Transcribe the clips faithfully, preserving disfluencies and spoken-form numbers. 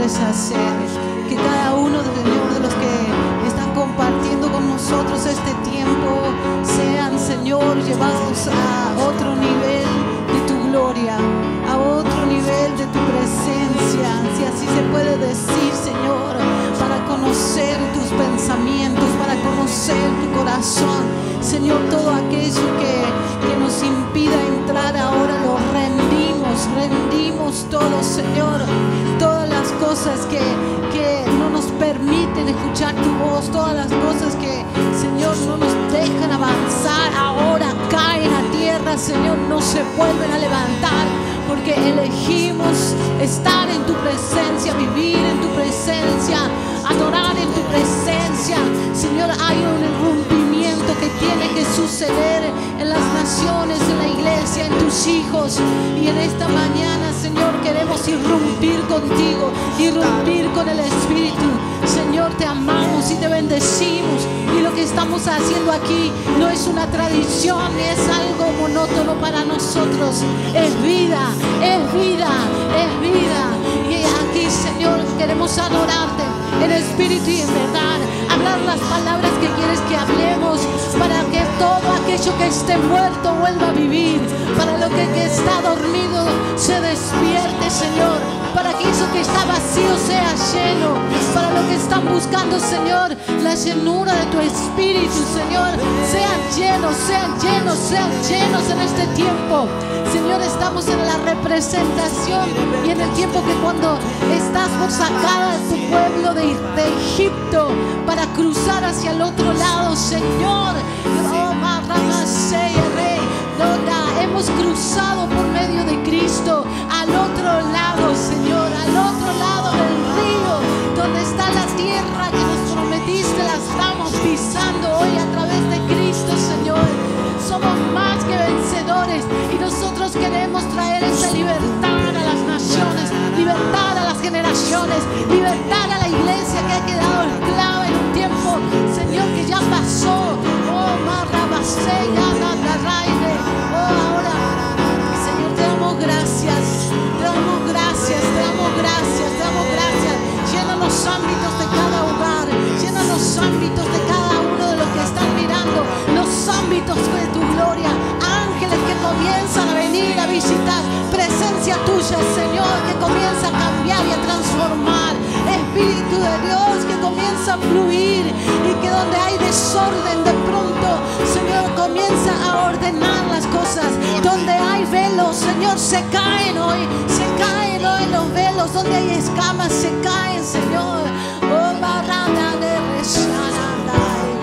quieres hacer. Que cada uno, Señor, de los que están compartiendo con nosotros este tiempo sean, Señor, llevados a otro nivel de tu gloria, a otro nivel de tu presencia, si así se puede decir, Señor, para conocer tus pensamientos, para conocer tu corazón. Señor, todo aquello que, que nos impida entrar ahora lo rendimos, rendimos todo, Señor. Todas las cosas que, que no nos permiten escuchar tu voz, todas las cosas que, Señor, no nos dejan avanzar, ahora caen a tierra, Señor, no se vuelven a levantar, porque elegimos estar en tu presencia, vivir en tu presencia, adorar en tu presencia. Señor, hay un irrumpimiento que tiene que suceder en las naciones, en la iglesia, en tus hijos. Y en esta mañana, Señor, queremos irrumpir contigo, irrumpir con el Espíritu. Señor, te amamos y te bendecimos. Y lo que estamos haciendo aquí no es una tradición, ni es algo monótono para nosotros. Es vida, es vida, es vida. Y aquí, Señor, queremos adorarte en espíritu y en verdad. Hablar las palabras que quieres que hablemos, para que todo aquello que esté muerto vuelva a vivir, para lo que, que está dormido se despierte, Señor, para que eso que está vacío sea lleno, para lo que están buscando, Señor, la llenura de tu Espíritu, Señor, sean llenos, sean llenos, sean llenos en este tiempo. Señor, estamos en la representación y en el tiempo que cuando estás por sacar a tu pueblo de, de Egipto para cruzar hacia el otro lado, Señor, oh, Marramasei, Rey, donde hemos cruzado por medio de Cristo al otro lado, Señor, al otro lado del río, donde está la tierra que nos prometiste, la estamos pisando hoy a través de Cristo, Señor. Somos más que vencedores y nosotros queremos traer esa libertad a las naciones, libertad a las generaciones, libertad a la iglesia que ha quedado esclava en un tiempo, Señor, que ya pasó. Oh, Marrabasei, Anandaraide. Oh, ahora, Señor, te damos gracias, te damos gracias, te damos gracias, te damos gracias. Llena los ámbitos de cada hogar, llena los ámbitos de cada uno de los que están mirando, los ámbitos de tu gloria. Ángeles que comienzan a venir a visitar, presencia tuya, Señor, que comienza a cambiar y a transformar. Espíritu de Dios que comienza a fluir y que donde hay desorden de pronto, Señor, comienza a ordenar las cosas. Donde hay velos, Señor, se caen hoy, se caen hoy los velos. Donde hay escamas, se caen, Señor. Oh, barrada de resana,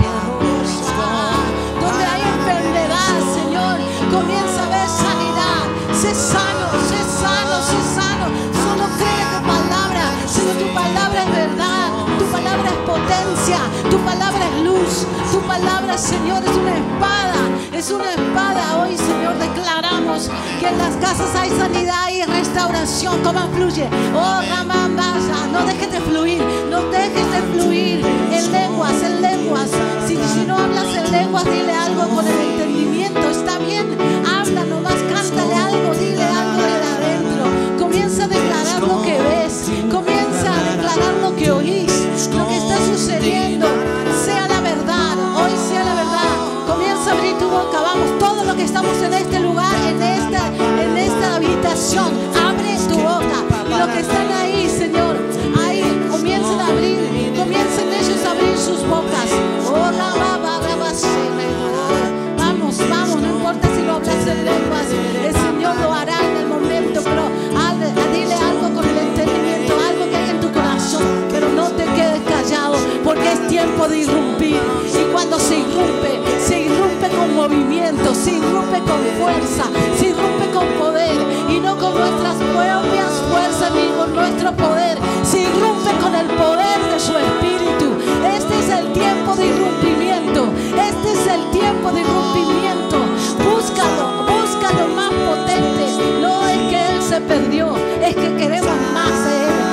donde hay enfermedad, Señor, comienza a haber sanidad. Sé sano, sé sano, sé sano. Solo cree tu palabra. Señor, tu palabra es verdad, tu palabra es potencia, tu palabra es luz, tu palabra, Señor, es una espada, es una espada. Hoy, Señor, declaramos que en las casas hay sanidad y restauración. ¿Cómo fluye? Oh, Ramambasa, no dejes de fluir, no dejes de fluir en lenguas, en lenguas. Si, si no hablas en lenguas, dile algo con el entendimiento. Está bien, habla nomás, cántale algo, dile algo de adentro. Comienza a declarar lo que ves, comienza a declarar lo que oís, lo que está sucediendo. Sea la verdad, hoy sea la verdad. Comienza a abrir tu boca, vamos, todo lo que estamos en este lugar, en esta, en esta habitación, abre tu boca. Y los que están ahí, Señor, ahí comiencen a abrir, comiencen ellos a abrir sus bocas. Oh, la baba, la base. Vamos, vamos, no importa si lo hablas en lenguas, el Señor lo hará en el momento, pero dile algo con el entendimiento, algo que hay en tu corazón, pero no te quedes callado, porque es tiempo de irrumpir. Y cuando se irrumpe, se irrumpe con movimiento, se irrumpe con fuerza, se irrumpe con poder, y no con nuestras propias fuerzas ni con nuestro poder, se irrumpe con el poder de su Espíritu. Este es el tiempo de irrumpimiento, este es el tiempo de irrumpimiento. Búscalo, búscalo más potente. No es que Él se perdió, es que queremos más de Él.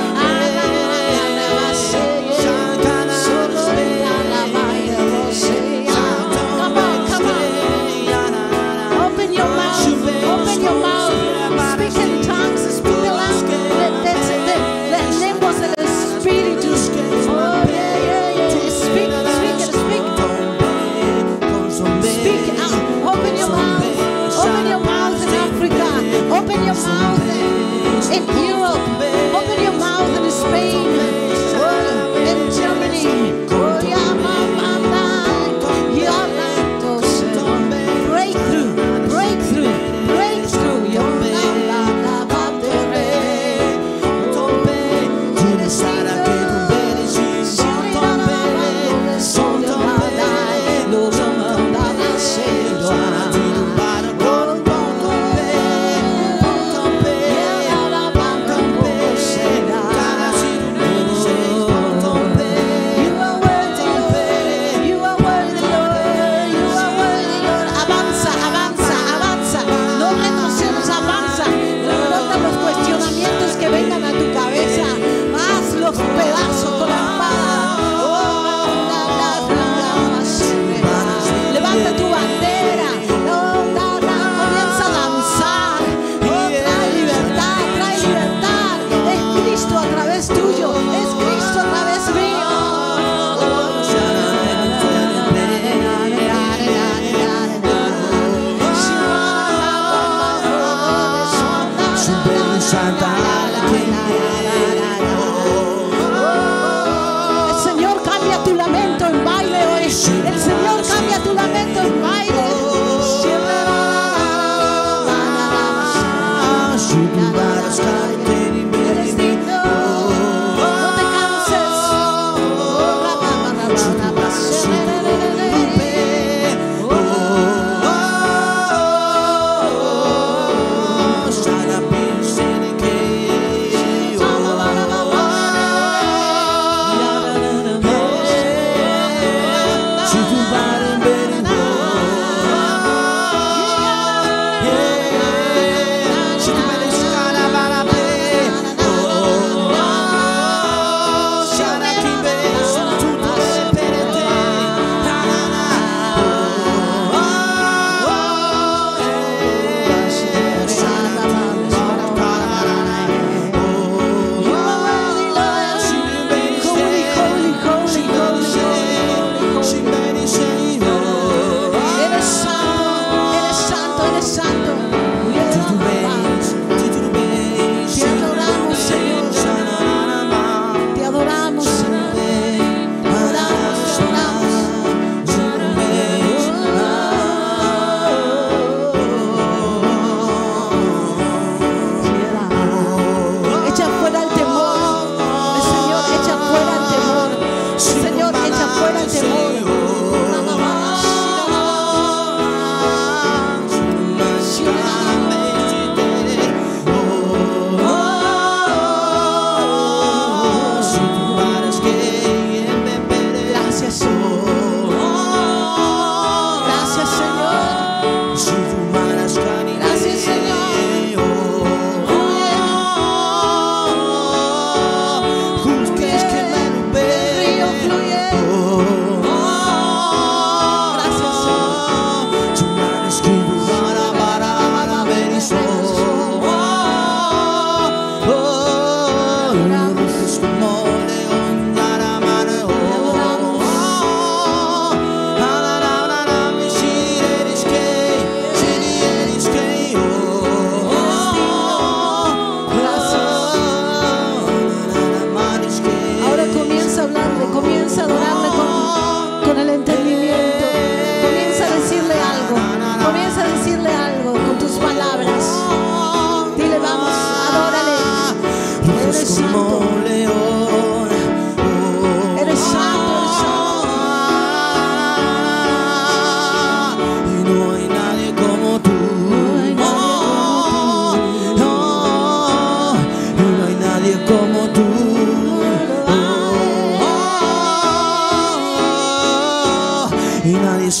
Come on, come on. Open your mouth, open your mouth. Speak in tongues, speak the language, the lenguas del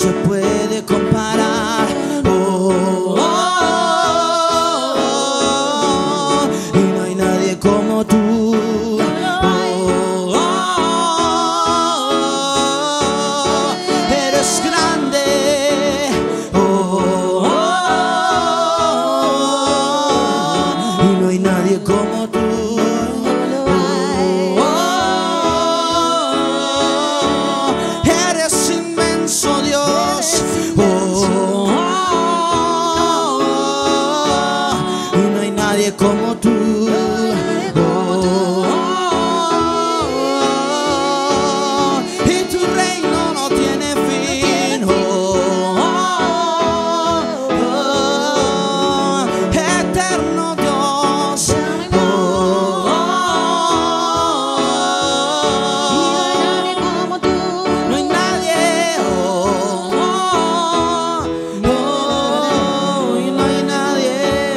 se puede comparar. Oh, oh, oh, y no hay nadie como tú. Oh, oh, oh, eres grande. Oh, oh, oh, y no hay nadie como tú. Como tú, oh, oh, oh, y tu reino no tiene fin, oh, oh, oh, eterno Dios, oh, oh, oh, no hay nadie, oh, oh, oh, y no hay nadie.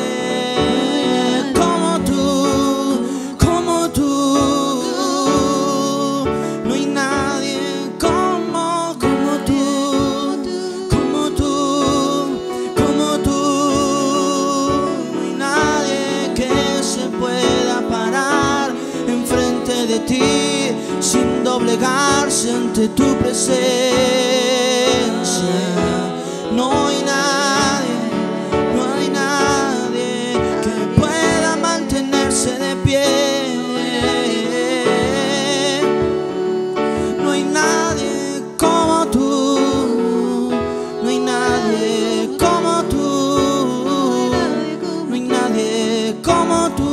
De ti, sin doblegarse ante tu presencia. No hay nadie, no hay nadie que pueda mantenerse de pie. No hay nadie como tú, no hay nadie como tú, no hay nadie como tú.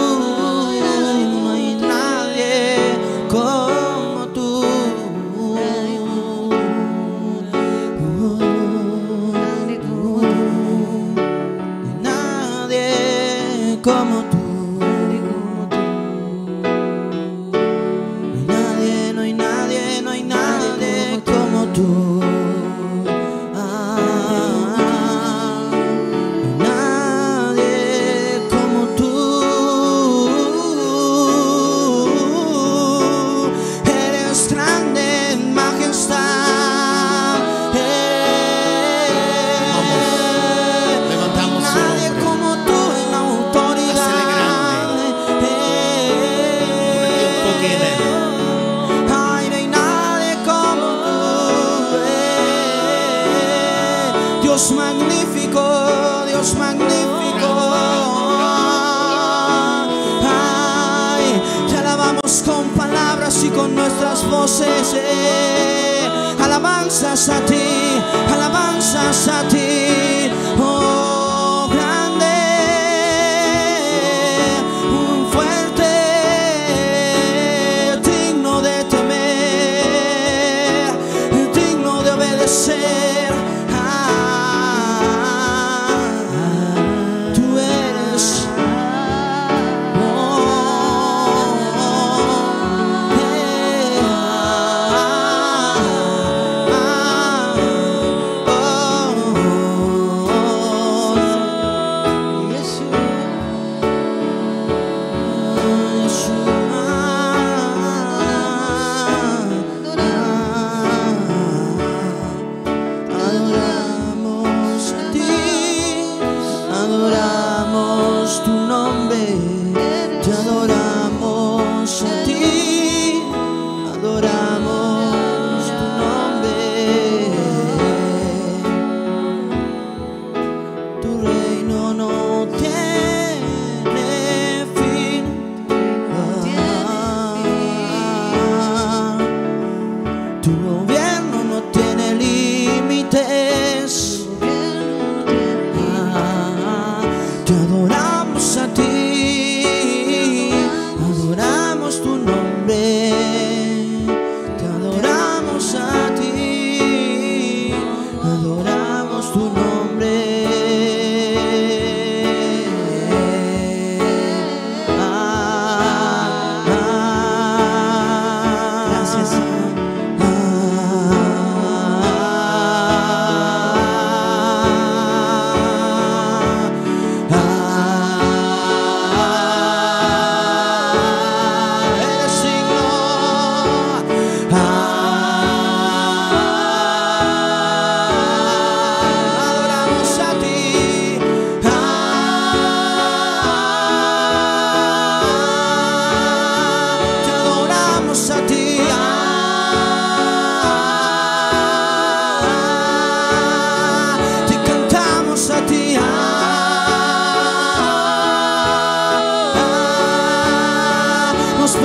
Como tú, nadie como tú, no hay nadie, no hay nadie, no hay nadie como tú. Ah, no hay nadie como tú. Dios magnífico, Dios magnífico. Ay, te alabamos con palabras y con nuestras voces. Eh. Alabanzas a ti, alabanzas a ti. Oh, grande, fuerte, digno de temer, digno de obedecer. Oh,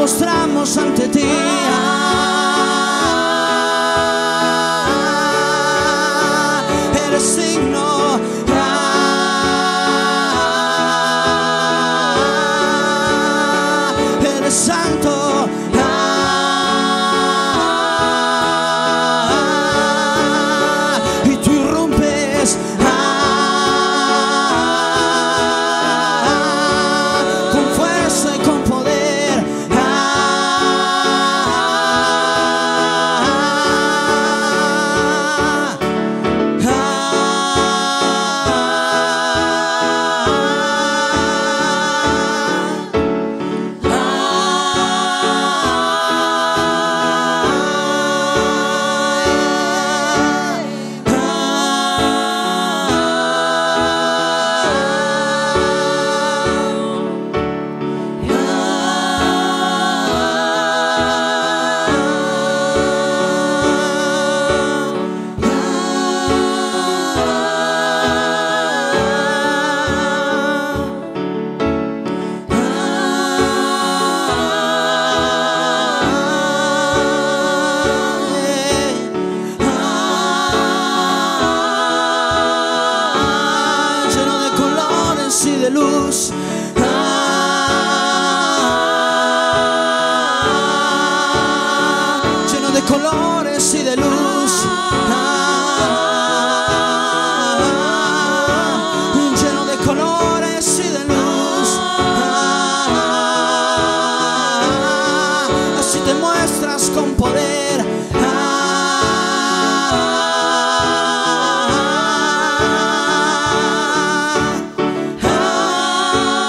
postramos ante ti. Eres digno. Eres santo. Y tú irrumpes con fuerza y con poder. De luz, ah, lleno de colores y de luz, ah, lleno de colores y de luz, ah, así te muestras con poder. Ah,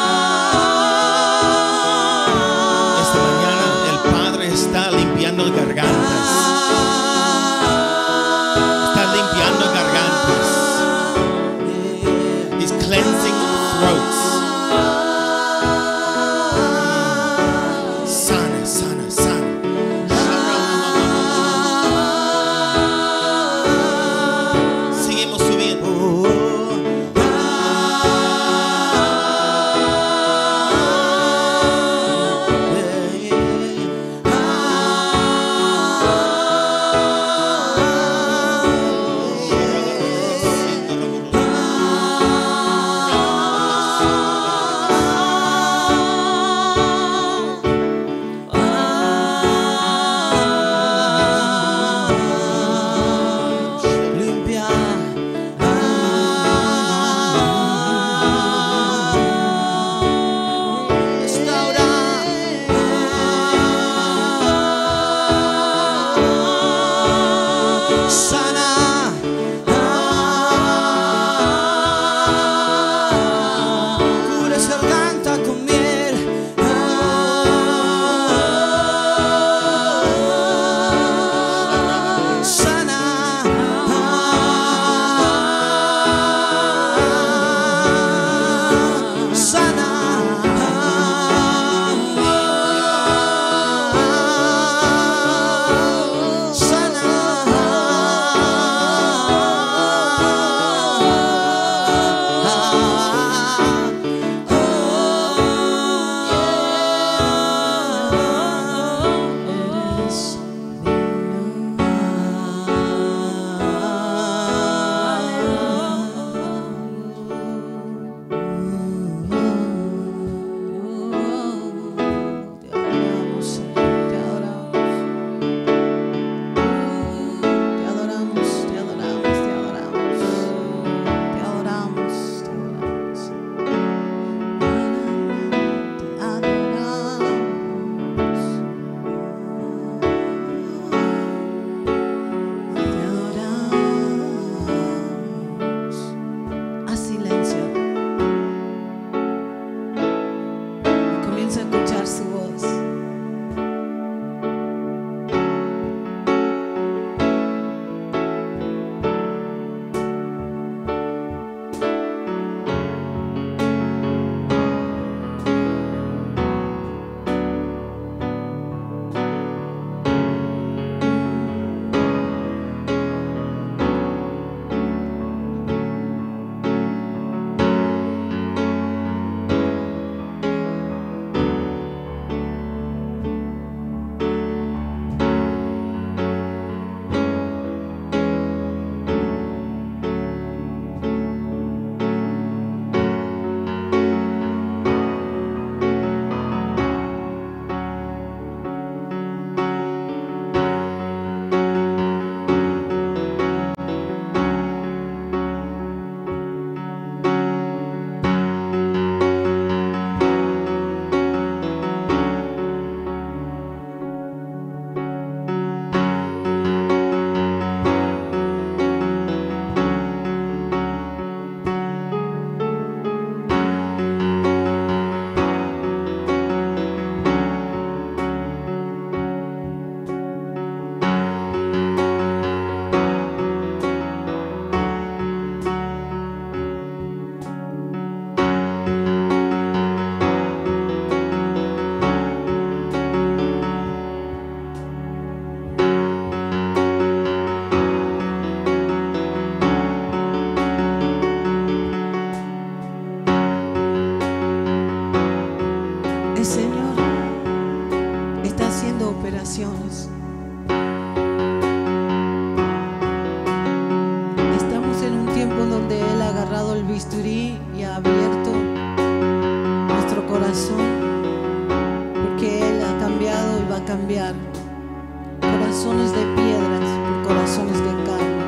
agarrado el bisturí y ha abierto nuestro corazón, porque Él ha cambiado y va a cambiar corazones de piedras por corazones de carne.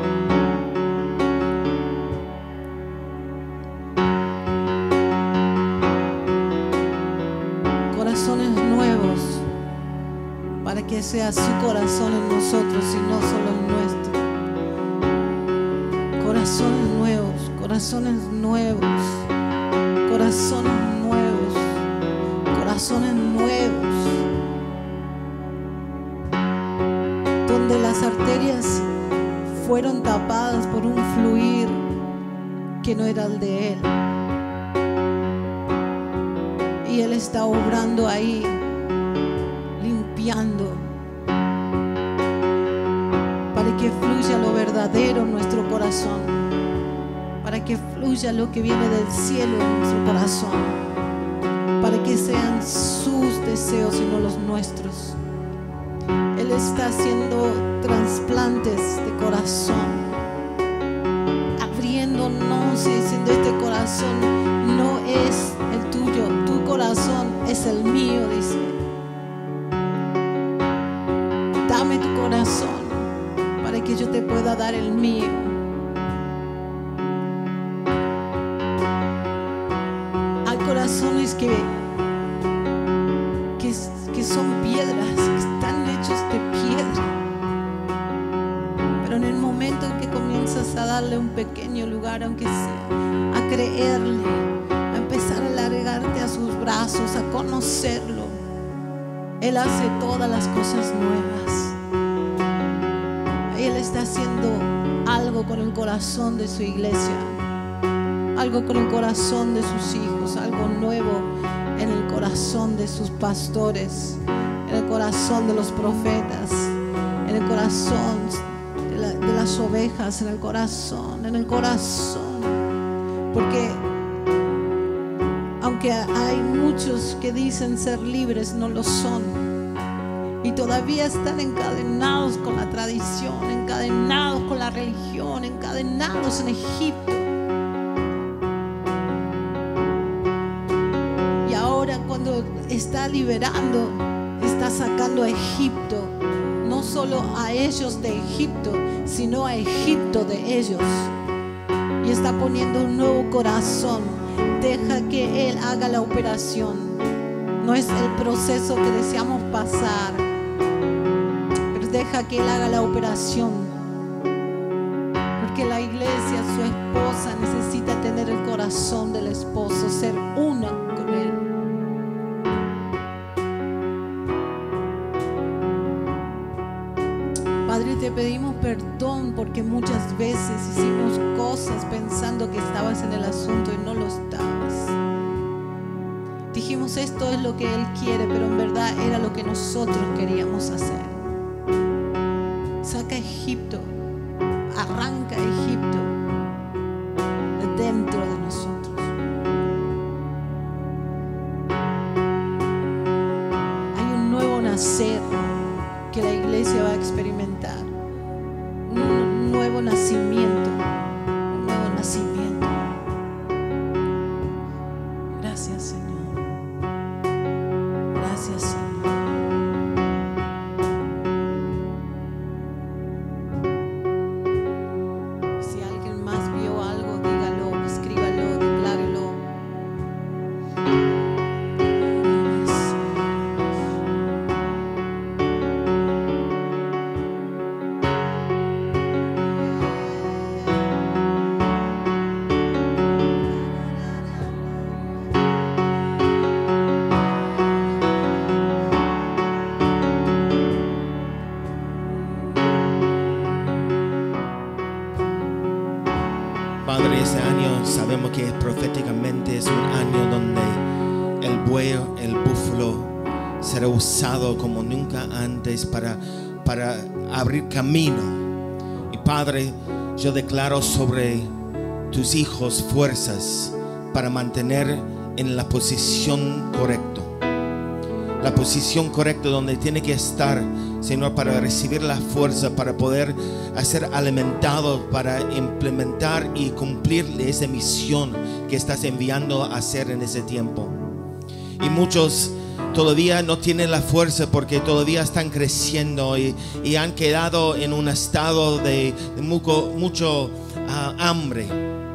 Corazones nuevos, para que sea su corazón en nosotros y no solo el nuestro. Corazones nuevos, corazones nuevos, corazones nuevos, corazones nuevos, donde las arterias fueron tapadas por un fluir que no era el de Él. Y Él está obrando ahí, limpiando, para que fluya lo verdadero en nuestro corazón, para que fluya lo que viene del cielo en nuestro corazón, para que sean sus deseos y no los nuestros. Él está haciendo trasplantes de corazón, abriéndonos y diciendo: este corazón no es el tuyo, tu corazón es el mío, dice. Dame tu corazón para que yo te pueda dar el mío. Hay corazones que, que, que son piedras, que están hechos de piedra, pero en el momento en que comienzas a darle un pequeño lugar, aunque sea, a creerle, a empezar a alargarte a sus brazos, a conocerlo, Él hace todas las cosas nuevas. Él está haciendo algo con el corazón de su iglesia, algo con el corazón de sus hijos, algo nuevo en el corazón de sus pastores, en el corazón de los profetas, en el corazón de, la, de las ovejas, en el corazón, en el corazón. Porque aunque hay muchos que dicen ser libres, no lo son. Y todavía están encadenados con la tradición, encadenados con la religión, encadenados en Egipto. Y ahora, cuando está liberando, está sacando a Egipto, no solo a ellos de Egipto, sino a Egipto de ellos. Y está poniendo un nuevo corazón. Deja que Él haga la operación. No es el proceso que deseamos pasar, deja que Él haga la operación, porque la iglesia, su esposa, necesita tener el corazón del esposo, ser una con Él. Padre, te pedimos perdón porque muchas veces hicimos cosas pensando que estabas en el asunto y no lo estabas. Dijimos: esto es lo que Él quiere, pero en verdad era lo que nosotros queríamos hacer. Saca a Egipto, arranca a Egipto de dentro de nosotros. Hay un nuevo nacer que la iglesia va a experimentar, un nuevo nacimiento, un nuevo nacimiento. Gracias, Señor. Gracias, Señor. Padre, ese año sabemos que proféticamente es un año donde el buey, el búfalo será usado como nunca antes para, para abrir camino. Y Padre, yo declaro sobre tus hijos fuerzas para mantener en la posición correcta. la posición correcta donde tiene que estar, Señor, para recibir la fuerza, para poder ser alimentado, para implementar y cumplir esa misión que estás enviando a hacer en ese tiempo. Y muchos todavía no tienen la fuerza porque todavía están creciendo y, y han quedado en un estado de, de mucho, mucho uh, hambre.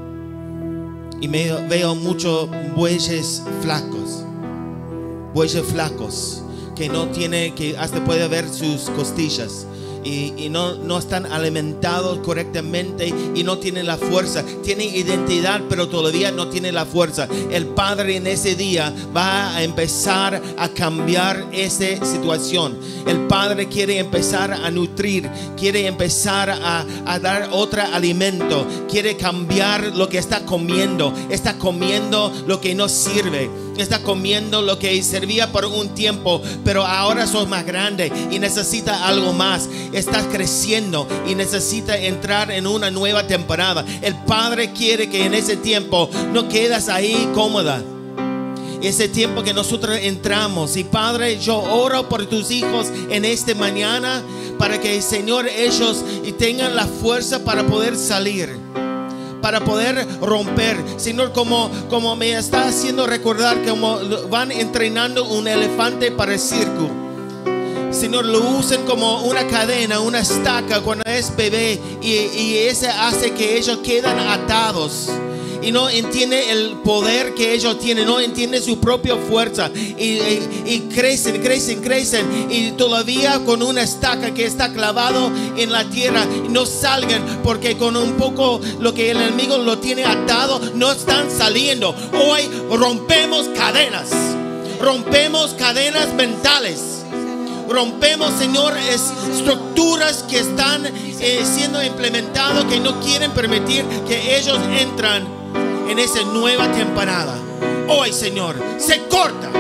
Y me, veo muchos bueyes flacos, bueyes flacos que no tiene, que hasta puede ver sus costillas. Y, y no, no están alimentados correctamente y no tienen la fuerza. Tienen identidad, pero todavía no tienen la fuerza. El Padre en ese día va a empezar a cambiar esa situación. El Padre quiere empezar a nutrir, quiere empezar a, a dar otro alimento, quiere cambiar lo que está comiendo. Está comiendo lo que no sirve, está comiendo lo que servía por un tiempo, pero ahora sos más grande y necesita algo más. Estás creciendo y necesita entrar en una nueva temporada. El Padre quiere que en ese tiempo no quedas ahí cómoda. Ese tiempo que nosotros entramos. Y Padre, yo oro por tus hijos en esta mañana, para que, Señor, ellos tengan la fuerza para poder salir, para poder romper. Señor, como, como me está haciendo recordar como van entrenando un elefante para el circo. Señor, lo usan como una cadena, una estaca cuando es bebé, y, y ese hace que ellos quedan atados y no entiende el poder que ellos tienen, no entiende su propia fuerza, y, y, y crecen, crecen, crecen, y todavía con una estaca que está clavado en la tierra, y no salgan porque con un poco lo que el enemigo lo tiene atado, no están saliendo. Hoy rompemos cadenas, rompemos cadenas mentales. Rompemos, Señor, estructuras que están eh, siendo implementadas, que no quieren permitir que ellos entran en esa nueva temporada. Hoy, Señor, se corta.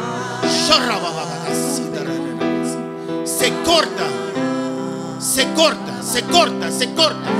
Se corta. Se corta, se corta, se corta.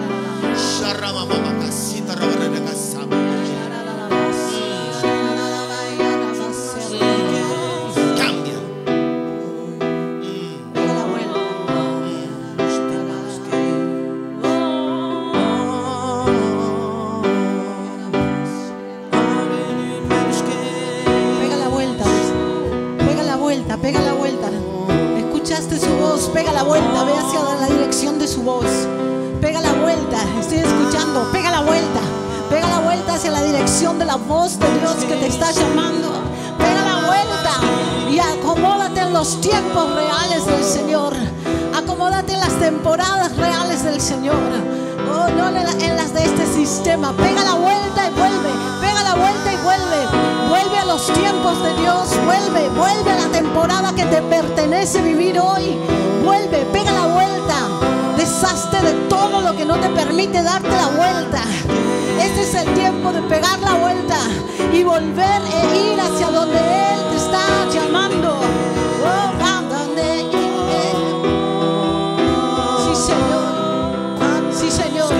Pega la vuelta. Escuchaste su voz, pega la vuelta, ve hacia la dirección de su voz. Pega la vuelta, estoy escuchando, pega la vuelta. Pega la vuelta hacia la dirección de la voz de Dios que te está llamando. Pega la vuelta y acomódate en los tiempos reales del Señor. Acomódate en las temporadas reales del Señor. Oh, no en las de este sistema. Pega la vuelta y vuelve. Pega la vuelta y vuelve. Vuelve a los tiempos de Dios. Vuelve, vuelve a la temporada que te pertenece vivir hoy. Vuelve, pega la vuelta. Deshazte de todo lo que no te permite darte la vuelta. Este es el tiempo de pegar la vuelta y volver e ir hacia donde Él te está llamando. Oh, a donde Él. Sí, Señor. Sí, Señor.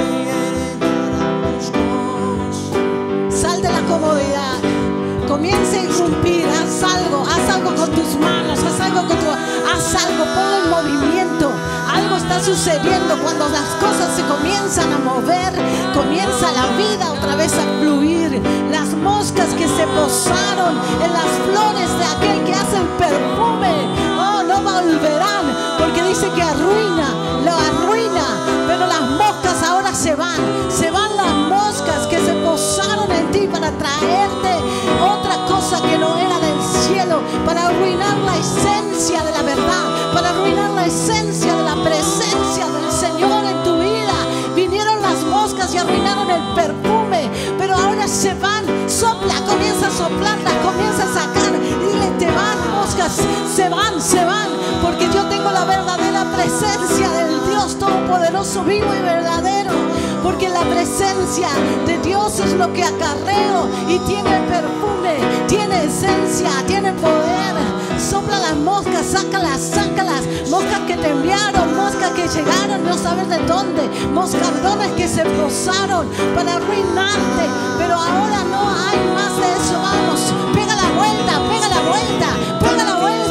Sal de la comodidad. Comienza a irrumpir, haz algo, haz algo con tus manos, haz algo con tu, haz algo, ponlo en movimiento. Algo está sucediendo cuando las cosas se comienzan a mover, comienza la vida otra vez a fluir. Las moscas que se posaron en las flores de aquel que hace el perfume, oh, no volverán, porque dice que arruina, lo arruina, pero las moscas ahora se van, se van las moscas que se posaron en ti para traerte otra cosa que no era del cielo, para arruinar la esencia de la verdad, para arruinar la esencia de la presencia del Señor en tu vida. Vinieron las moscas y arruinaron el perfume, pero ahora se van. Sopla, comienza a soplarla, comienza a sacar. Dile, te van moscas, se van, se van, porque yo tengo la verdadera presencia del Dios Todopoderoso, vivo y verdadero. Porque la presencia de Dios es lo que acarreo, y tiene perfume, tiene esencia, tiene poder. Sopla las moscas, sácalas, sácalas. Moscas que te enviaron, moscas que llegaron, no sabes de dónde. Moscardones que se posaron para arruinarte, pero ahora no hay más de eso. Vamos, pega la vuelta, pega la vuelta, pega la vuelta.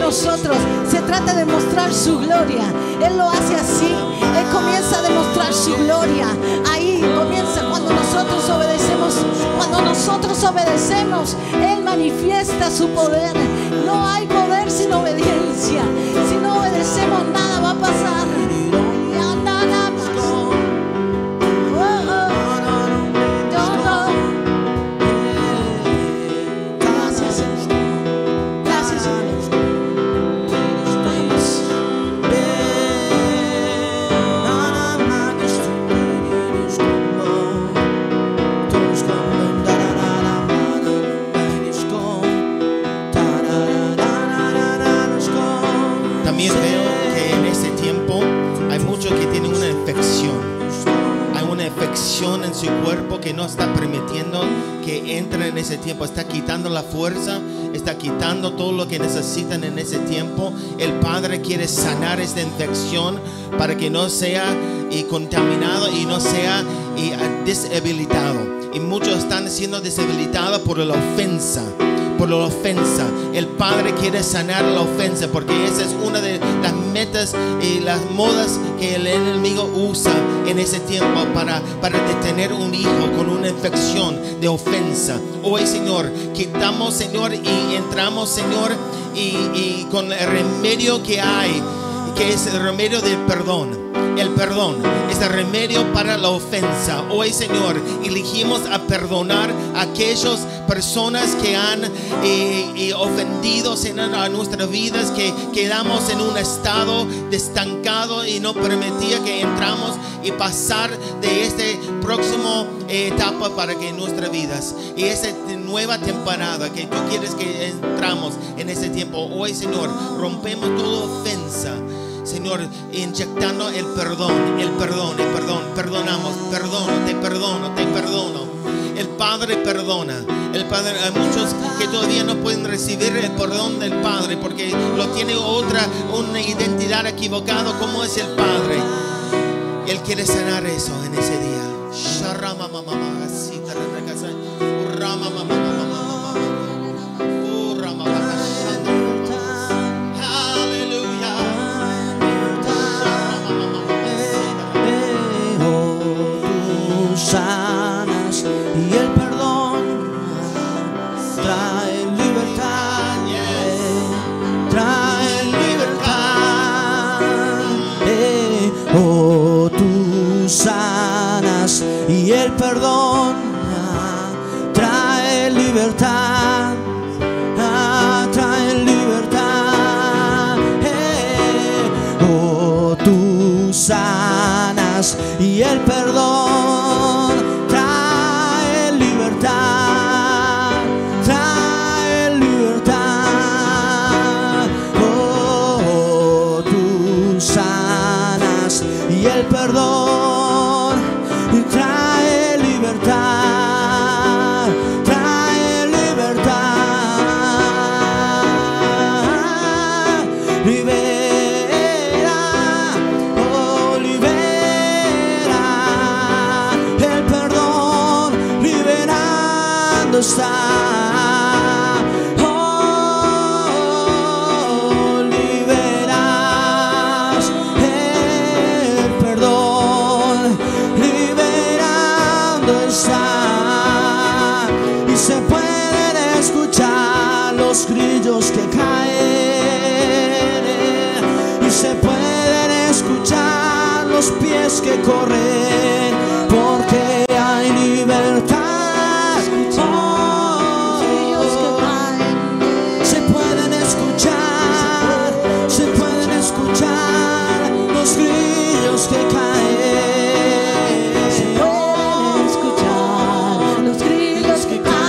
nosotros. Se trata de mostrar su gloria. Él lo hace así. Él comienza a demostrar su gloria. Ahí comienza cuando nosotros obedecemos. Cuando nosotros obedecemos, Él manifiesta su poder. No hay poder sin obediencia. Si no obedecemos, nada va a pasar. En su cuerpo que no está permitiendo que entre en ese tiempo, está quitando la fuerza, está quitando todo lo que necesitan en ese tiempo. El Padre quiere sanar esta infección para que no sea y contaminado y no sea y, uh, deshabilitado. Y muchos están siendo deshabilitados por la ofensa. Por la ofensa. El Padre quiere sanar la ofensa, porque esa es una de las metas y las modas que el enemigo usa en ese tiempo para, para detener un hijo con una infección de ofensa. Hoy, Señor, quitamos, Señor, y entramos, Señor, y, y con el remedio que hay, que es el remedio del perdón. El perdón es el remedio para la ofensa. Hoy, Señor, elegimos a perdonar a aquellas personas que han eh, eh, ofendido en a nuestras vidas, que quedamos en un estado de estancado y no permitía que entramos y pasar de esta próxima eh, etapa para que en nuestras vidas y esa nueva temporada que tú quieres que entramos en ese tiempo. Hoy, Señor, rompemos toda ofensa, Señor, inyectando el perdón, el perdón, el perdón. Perdonamos, perdono, te perdono, te perdono. El Padre perdona. El Padre, hay muchos que todavía no pueden recibir el perdón del Padre porque lo tiene otra, una identidad equivocada como es el Padre. Él quiere sanar eso en ese día. Sanas y el perdón trae libertad, yeah. Trae libertad, eh. Oh, tú sanas y el perdón trae libertad, ah, trae libertad, eh. Oh, tú sanas y el perdón perdón y trae libertad, trae libertad, libera, oh libera, el perdón liberando está. Los grillos que caen y se pueden escuchar los pies que corren porque hay libertad. Oh, se pueden escuchar, se pueden escuchar los grillos que caen, se pueden escuchar los grillos que caen.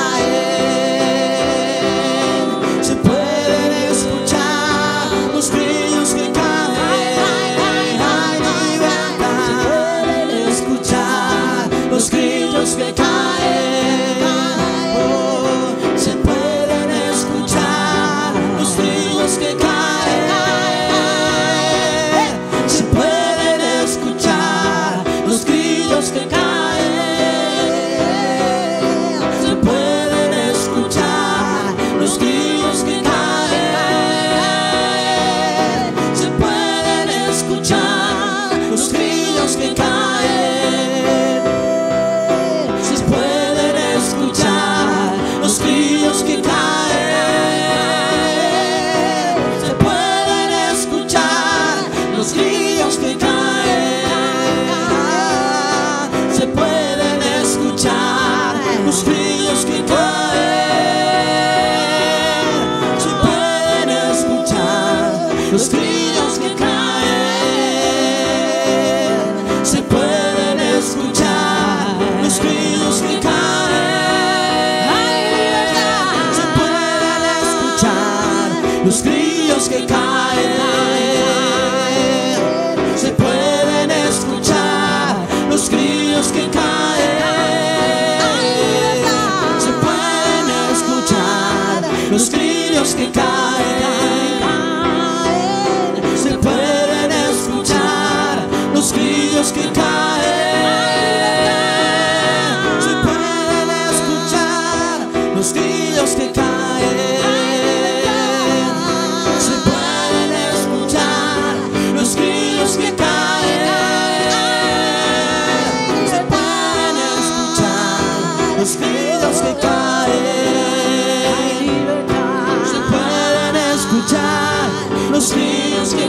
Los grillos que caen, oh, se pueden escuchar. Los grillos que caen, se pueden escuchar. Los grillos que caen, se pueden escuchar. Los grillos que caen, los grillos que caen, se pueden escuchar los grillos que caen, se pueden escuchar los grillos que caen, se pueden escuchar los grillos que caen, se pueden escuchar los grillos que caen, se pueden escuchar los grillos que caen, se pueden escuchar los grillos que caen, se pueden escuchar los grillos que caen, se pueden escuchar los grillos que caen, se pueden escuchar los grillos que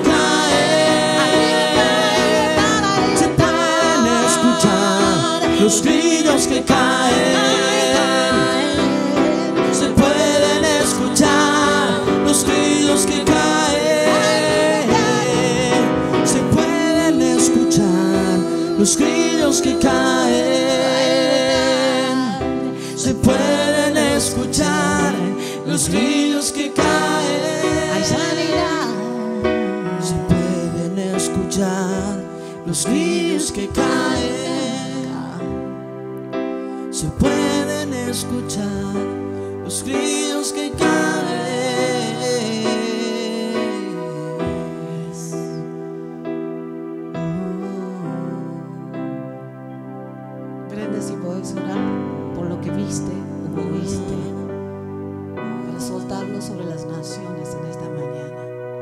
caen, se pueden escuchar los grillos que caen, se pueden escuchar los grillos que caen, se pueden escuchar los grillos que caen, se pueden escuchar los grillos que caen, Hay sanidad. se pueden escuchar los grillos que caen, se pueden escuchar los grillos que Prende si puedes orar por lo que viste o oíste, para soltarlo sobre las naciones en esta mañana.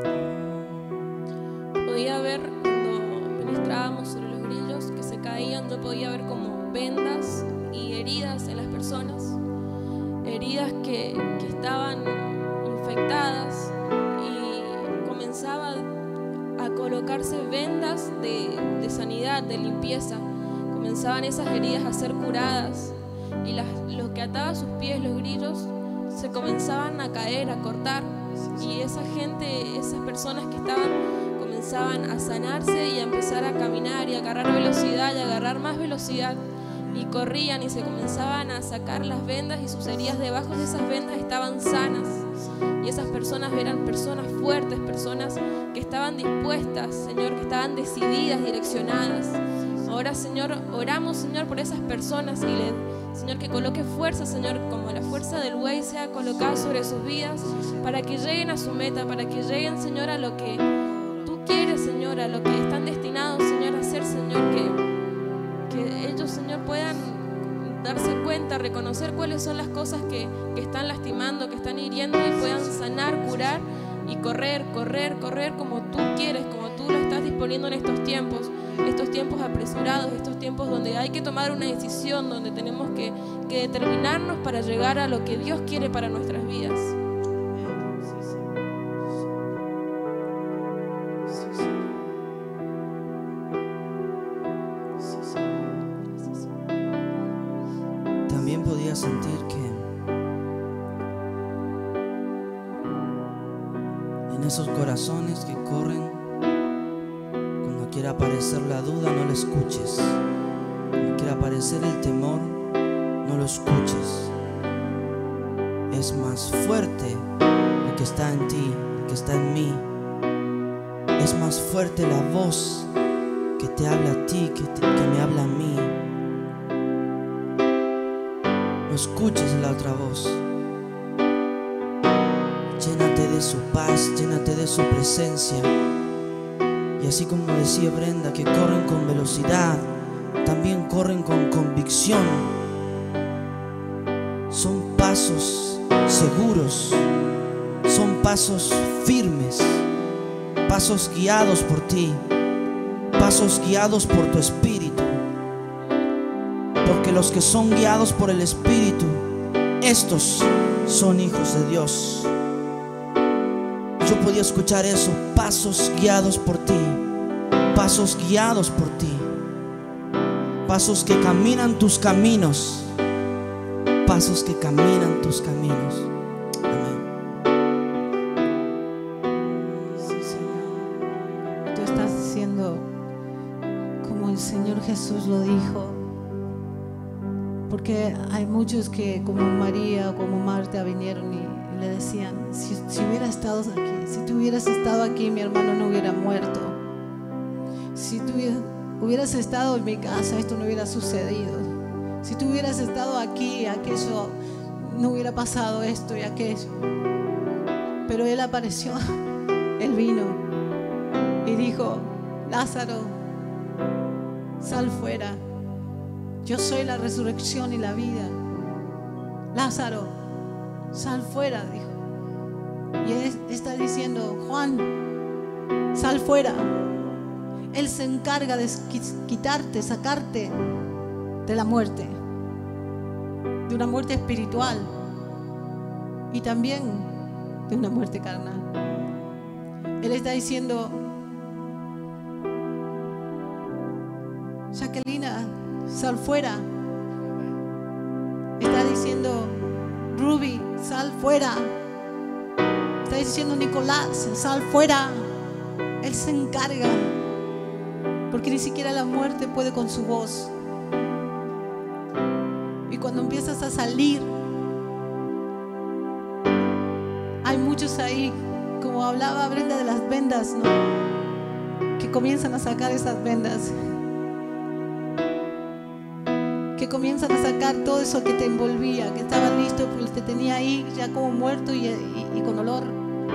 Podía ver cuando ministrábamos sobre los grillos que se caían, yo podía ver como vendas y heridas en las personas, heridas que, que estaban infectadas, y comenzaba a colocarse vendas de, de sanidad, de limpieza. Comenzaban esas heridas a ser curadas, y las, lo que ataba a sus pies, los grillos, se comenzaban a caer, a cortar, y esa gente, esas personas que estaban, comenzaban a sanarse y a empezar a caminar y a agarrar velocidad y a agarrar más velocidad, y corrían y se comenzaban a sacar las vendas, y sus heridas debajo de esas vendas estaban sanas, y esas personas eran personas fuertes, personas que estaban dispuestas, Señor, que estaban decididas, direccionadas. Ahora, Señor, oramos, Señor, por esas personas, y le, Señor, que coloque fuerza, Señor, como la fuerza del buey sea colocada sobre sus vidas, para que lleguen a su meta, para que lleguen, Señor, a lo que tú quieres, Señor, a lo que están destinados, Señor, a hacer, Señor, que, que ellos, Señor, puedan darse cuenta, reconocer cuáles son las cosas que, que están lastimando, que están hiriendo, y puedan sanar, curar y correr, correr, correr como tú quieres, como tú lo estás disponiendo en estos tiempos, estos tiempos apresurados, estos tiempos donde hay que tomar una decisión, donde tenemos que, que determinarnos para llegar a lo que Dios quiere para nuestras vidas. También podía sentir que en esos corazones que corren, cuando quiera aparecer la duda, no la escuches. Cuando quiera aparecer el temor, no lo escuches. Es más fuerte lo que está en ti, lo que está en mí. Es más fuerte la voz que te habla a ti, que, te, que me habla a mí. No escuches la otra voz. Llénate de su paz, llénate de su presencia. Y así como decía Brenda, que corren con velocidad, también corren con convicción. Son pasos seguros, son pasos firmes, pasos guiados por ti, pasos guiados por tu espíritu. Porque los que son guiados por el Espíritu, estos son hijos de Dios. Yo podía escuchar eso, pasos guiados por ti, pasos guiados por ti, pasos que caminan tus caminos, pasos que caminan tus caminos. Amén. Sí, Señor. Jesús lo dijo. Porque hay muchos que como María o como Marta vinieron y, y le decían, si, si hubiera estado aquí, si tú hubieras estado aquí, mi hermano no hubiera muerto. Si tú hubieras estado en mi casa, esto no hubiera sucedido. Si tú hubieras estado aquí, aquello no hubiera pasado, esto y aquello. Pero Él apareció, Él vino y dijo, Lázaro, sal fuera. Yo soy la resurrección y la vida. Lázaro, sal fuera, dijo. Y Él está diciendo, Juan, sal fuera. Él se encarga de quitarte, sacarte de la muerte, de una muerte espiritual y también de una muerte carnal. Él está diciendo, Jacquelina, sal fuera. Está diciendo, Ruby, sal fuera. Está diciendo, Nicolás, sal fuera. Él se encarga, porque ni siquiera la muerte puede con su voz. Y cuando empiezas a salir, hay muchos ahí, como hablaba Brenda de las vendas, ¿no? Que comienzan a sacar esas vendas, que comienzan a sacar todo eso que te envolvía, que estaba listo, pues te tenía ahí ya como muerto y, y, y con olor.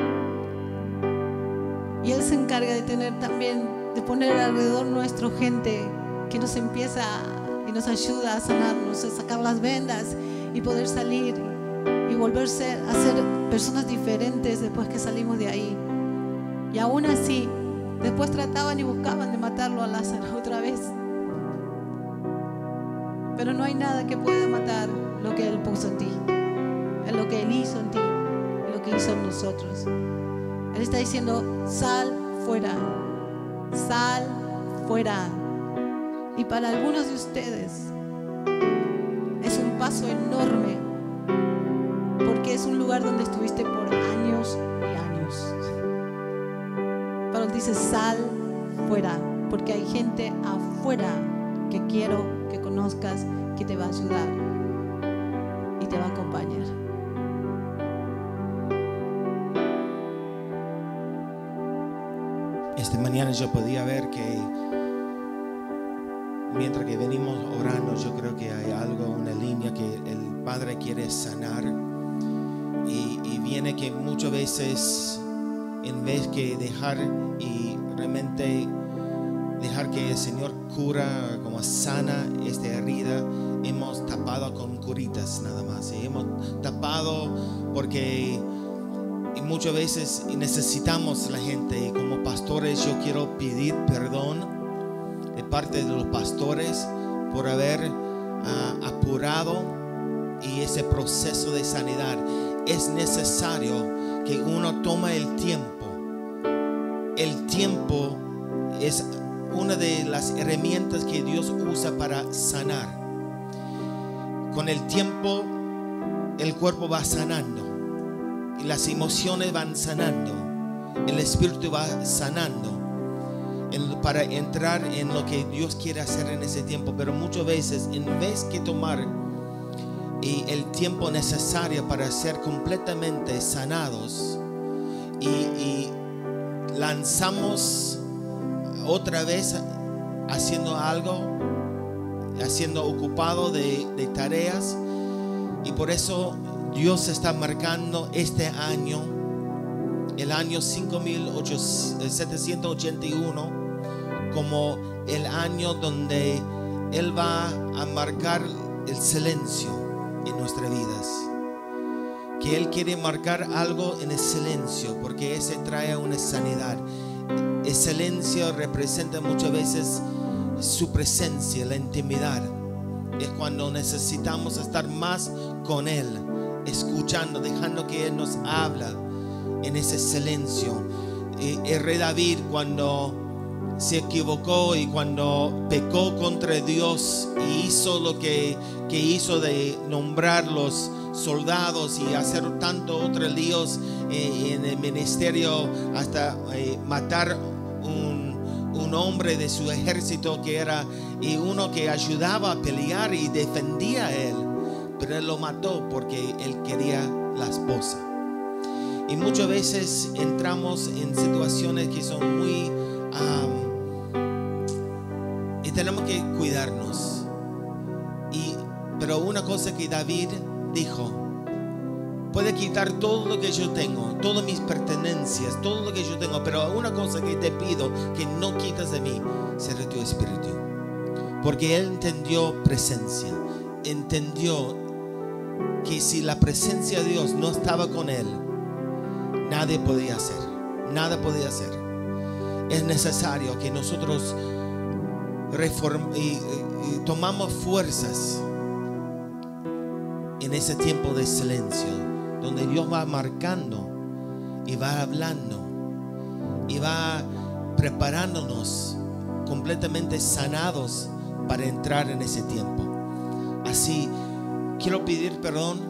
Y Él se encarga de tener también, de poner alrededor nuestro gente que nos empieza y nos ayuda a sanarnos, a sacar las vendas y poder salir y volverse a ser personas diferentes después que salimos de ahí. Y aún así, después trataban y buscaban de matarlo a Lázaro otra vez. Pero no hay nada que pueda matar lo que Él puso en ti, en lo que Él hizo en ti, en lo que hizo en nosotros. Él está diciendo, sal fuera, sal fuera. Y para algunos de ustedes es un paso enorme, porque es un lugar donde estuviste por años y años. Pero Él dice, sal fuera, porque hay gente afuera que quiero que conozcas, que te va a ayudar y te va a acompañar. Esta mañana yo podía ver que mientras que venimos orando, yo creo que hay algo, una línea que el Padre quiere sanar, y, y viene que muchas veces en vez que dejar y realmente dejar que el Señor cura, como sana esta herida, hemos tapado con curitas nada más, y hemos tapado porque y muchas veces necesitamos la gente, y como pastores yo quiero pedir perdón de parte de los pastores por haber uh, apurado y ese proceso de sanidad. Es necesario que uno tome el tiempo. El tiempo es una de las herramientas que Dios usa para sanar. Con el tiempo el cuerpo va sanando y las emociones van sanando, el espíritu va sanando en, para entrar en lo que Dios quiere hacer en ese tiempo. Pero muchas veces, en vez de tomar y el tiempo necesario para ser completamente sanados, y, y lanzamos otra vez haciendo algo, haciendo ocupado de, de tareas. Y por eso Dios está marcando este año, el año cinco mil setecientos ochenta y uno, como el año donde Él va a marcar el silencio en nuestras vidas. Que Él quiere marcar algo en el silencio, porque ese trae una sanidad. El silencio representa muchas veces su presencia, la intimidad. Es cuando necesitamos estar más con Él, escuchando, dejando que Él nos habla en ese silencio. El rey David, cuando se equivocó y cuando pecó contra Dios y hizo lo que, que hizo de nombrar los soldados y hacer tanto otros líos eh, en el ministerio, hasta eh, matar un, un hombre de su ejército que era y uno que ayudaba a pelear y defendía a él, pero él lo mató porque él quería la esposa. Y muchas veces entramos en situaciones que son muy um, y tenemos que cuidarnos. Y pero una cosa que David dijo: puede quitar todo lo que yo tengo, todas mis pertenencias, todo lo que yo tengo, pero una cosa que te pido que no quitas de mí, será tu espíritu. Porque él entendió presencia, entendió que si la presencia de Dios no estaba con él, nadie podía hacer, nada podía hacer. Es necesario que nosotros reform y, y, y tomamos fuerzas en ese tiempo de silencio, donde Dios va marcando y va hablando y va preparándonos completamente sanados para entrar en ese tiempo. Así quiero pedir perdón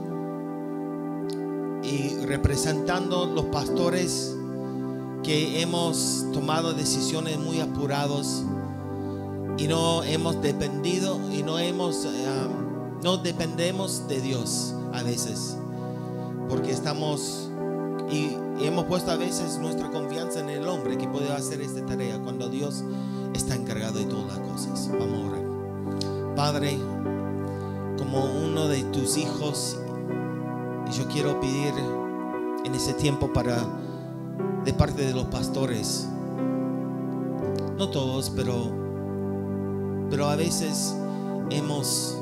y representando los pastores que hemos tomado decisiones muy apuradas y no hemos dependido y no hemos um, no dependemos de Dios a veces, porque estamos y, y hemos puesto a veces nuestra confianza en el hombre que puede hacer esta tarea cuando Dios está encargado de todas las cosas. Vamos a orar. Padre, como uno de tus hijos, y yo quiero pedir en ese tiempo para de parte de los pastores, no todos, pero pero a veces hemos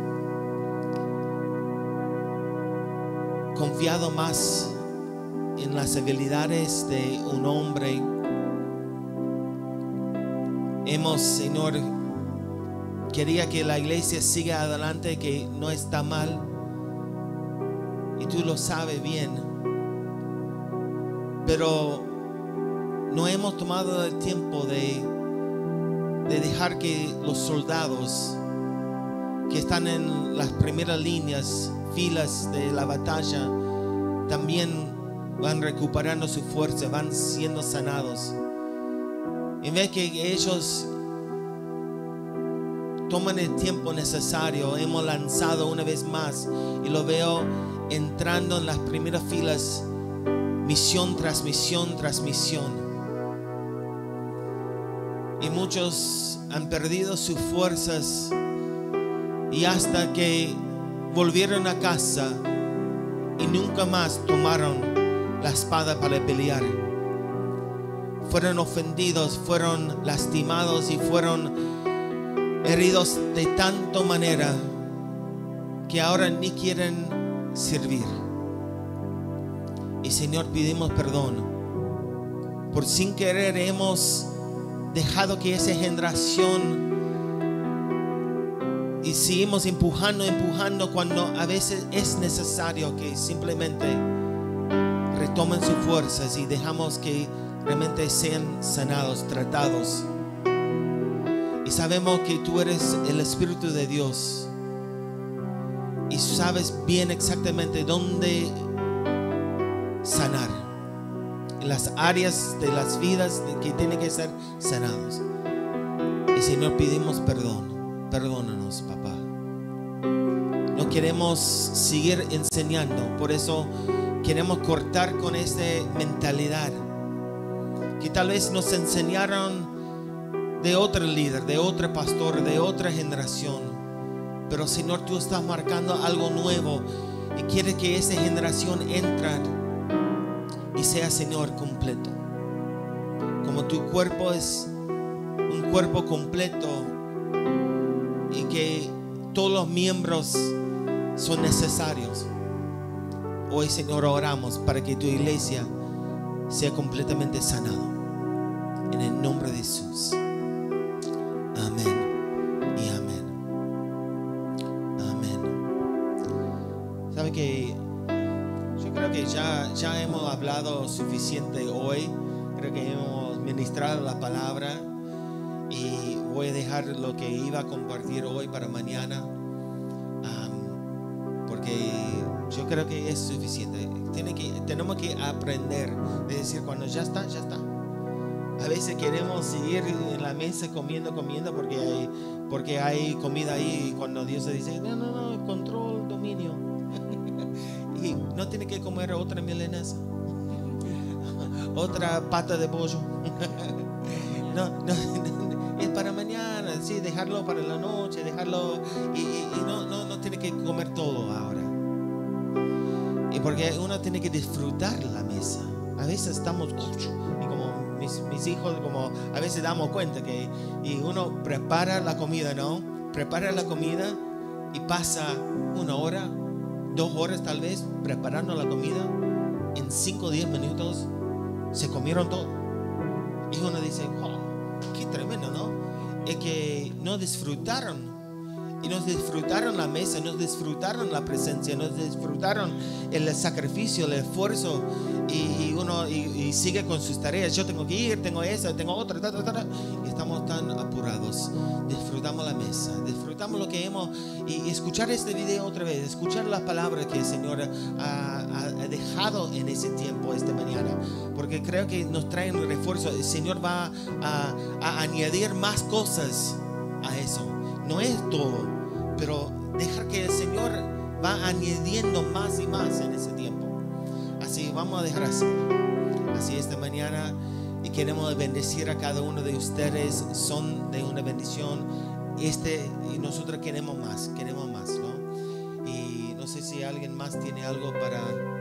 confiado más en las habilidades de un hombre. Hemos, Señor, quería que la iglesia siga adelante, que no está mal, y tú lo sabes bien, pero no hemos tomado el tiempo de, de dejar que los soldados que están en las primeras líneas, filas de la batalla, también van recuperando su fuerza, van siendo sanados. En vez que ellos toman el tiempo necesario, hemos lanzado una vez más y lo veo entrando en las primeras filas, misión tras misión tras misión. Y muchos han perdido sus fuerzas y hasta que volvieron a casa y nunca más tomaron la espada para pelear. Fueron ofendidos, fueron lastimados y fueron heridos de tanta manera que ahora ni quieren servir. Y Señor, pedimos perdón por sin querer hemos dejado que esa generación y seguimos empujando, empujando cuando a veces es necesario que simplemente retomen sus fuerzas y dejamos que realmente sean sanados, tratados. Y sabemos que tú eres el Espíritu de Dios y sabes bien exactamente dónde sanar, en las áreas de las vidas que tienen que ser sanados. Y Señor, pedimos perdón. Perdónanos, papá. No queremos seguir enseñando, por eso queremos cortar con esta mentalidad que tal vez nos enseñaron de otro líder, de otro pastor, de otra generación. Pero Señor, tú estás marcando algo nuevo y quieres que esa generación entre y sea, Señor, completo. Como tu cuerpo es un cuerpo completo y que todos los miembros son necesarios. Hoy, Señor, oramos para que tu iglesia sea completamente sanado. En el nombre de Jesús. Amén y amén. Amén. ¿Sabe que yo creo que ya, ya hemos hablado suficiente hoy? Creo que hemos ministrado la palabra y voy a dejar lo que iba a compartir hoy para mañana, um, porque yo creo que es suficiente. Tiene que, tenemos que aprender de decir cuando ya está, ya está. A veces queremos seguir en la mesa comiendo, comiendo porque hay, porque hay comida ahí. Cuando Dios dice, no, no, no, control, dominio. Y no tiene que comer otra milanesa, otra pata de pollo. No, no, no, es para mañana, sí, dejarlo para la noche, dejarlo y, y, y no, no, no tiene que comer todo ahora. Y porque uno tiene que disfrutar la mesa. A veces estamos, y como mis, mis hijos, como a veces damos cuenta que y uno prepara la comida, ¿no? Prepara la comida y pasa una hora, dos horas tal vez preparando la comida. En cinco o diez minutos se comieron todo. Y uno dice, oh, qué tremendo, ¿no? Es que no disfrutaron. Y nos disfrutaron la mesa, nos disfrutaron la presencia, nos disfrutaron el sacrificio, el esfuerzo. Y, y uno y, y sigue con sus tareas. Yo tengo que ir, tengo esa, tengo otra, ta, ta, ta, y estamos tan apurados. Disfrutamos la mesa, disfrutamos lo que hemos. Y, y escuchar este video otra vez, escuchar las palabras que el Señor ha, ha dejado en ese tiempo, esta mañana. Porque creo que nos traen un refuerzo. El Señor va a, a añadir más cosas a eso. No es todo, pero dejar que el Señor va añadiendo más y más en ese tiempo. Así vamos a dejar así. Así esta mañana y queremos bendecir a cada uno de ustedes. Son de una bendición. Este y nosotros queremos más, queremos más, ¿no? Y no sé si alguien más tiene algo para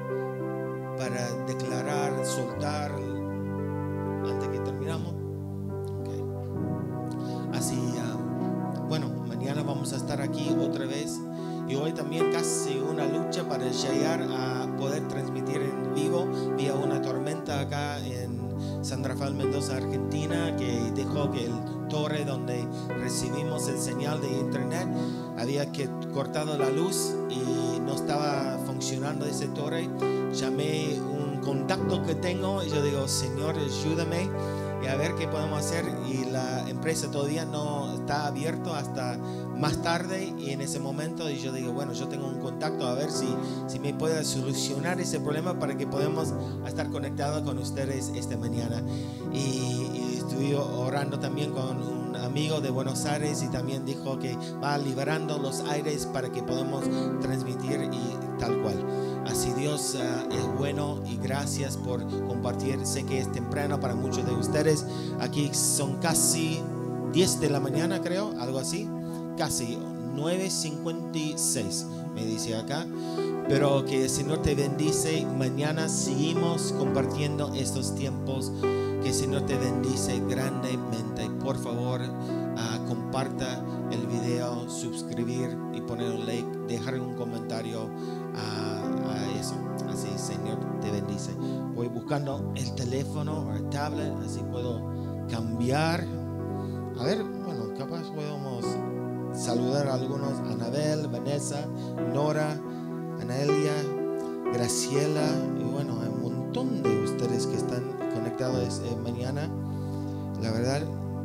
para declarar, soltar antes que terminamos. Okay. Así. Um, Bueno, mañana vamos a estar aquí otra vez y hoy también casi una lucha para llegar a poder transmitir en vivo. Había una tormenta acá en San Rafael Mendoza, Argentina, que dejó que el torre donde recibimos el señal de internet había que cortado la luz y no estaba funcionando ese torre. Llamé un contacto que tengo y yo digo, Señor, ayúdame y a ver qué podemos hacer. Y la empresa todavía no está abierto hasta más tarde y en ese momento y yo digo, bueno, yo tengo un contacto a ver si, si me puede solucionar ese problema para que podamos estar conectados con ustedes esta mañana. Y, y estuve orando también con un amigo de Buenos Aires y también dijo que va liberando los aires para que podamos transmitir y tal cual. Así Dios uh, es bueno y gracias por compartir. Sé que es temprano para muchos de ustedes. Aquí son casi diez de la mañana, creo, algo así. Casi nueve cincuenta y seis, me dice acá. Pero que el Señor te bendice. Mañana seguimos compartiendo estos tiempos. Que el Señor te bendice grandemente. Por favor, uh, comparta el video, suscribir y poner un like, dejar un comentario a, a eso. Así, Señor te bendice. Voy buscando el teléfono o el tablet, así puedo cambiar. A ver, bueno, capaz podemos saludar a algunos. Anabel, Vanessa, Nora, Anelia, Graciela y bueno, hay un montón de ustedes que están conectados eh, mañana. La verdad,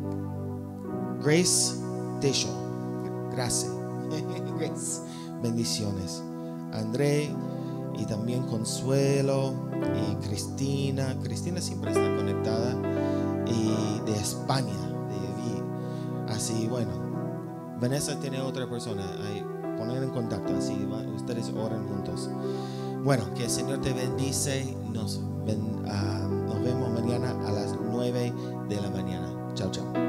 Grace Tesho, gracias. Grace, bendiciones. André y también Consuelo y Cristina. Cristina siempre está conectada y de España, de Así, bueno, Vanessa tiene otra persona ahí, poner en contacto, así ustedes oren juntos. Bueno, que el Señor te bendice. Nos, ven, uh, nos vemos mañana a las nueve de la mañana. Chao, chao.